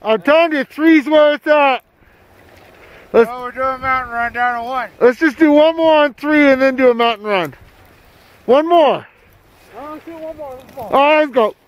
I'm telling you, 3's where it's at. Well, we're doing a mountain run down to 1. Let's just do one more on 3 and then do a mountain run. One more. Let's do one more. All right, let's go.